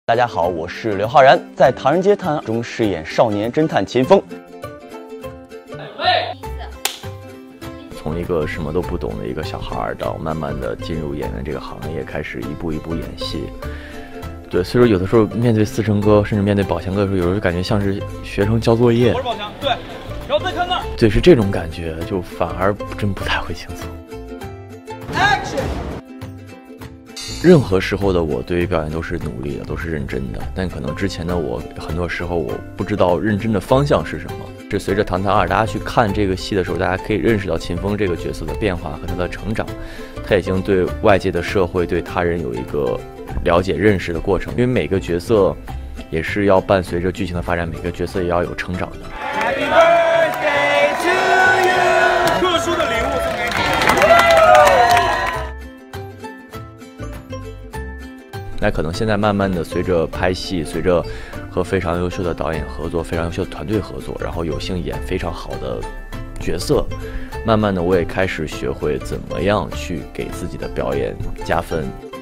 大家好，我是刘浩然，在《唐人街探案》中饰演少年侦探秦风。从一个什么都不懂的一个小孩，到慢慢的进入演员这个行业，开始一步一步演戏。对，所以说有的时候面对四成哥，甚至面对宝强哥的时候，有时候感觉像是学生交作业。我是宝强，对，然后再看那儿。对，是这种感觉，就反而真不太会轻松。Action。任何时候的我对于表演都是努力的，都是认真的，但可能之前的我很多时候我不知道认真的方向是什么。这随着《唐探2》大家去看这个戏的时候，大家可以认识到秦风这个角色的变化和他的成长，他已经对外界的社会、对他人有一个了解、认识的过程。因为每个角色也是要伴随着剧情的发展，每个角色也要有成长的。Happy birthday to you！ 特殊的礼物送给你。那可能现在慢慢的随着拍戏，随着和非常优秀的导演合作，非常优秀的团队合作，然后有幸演非常好的角色，慢慢的我也开始学会怎么样去给自己的表演加分。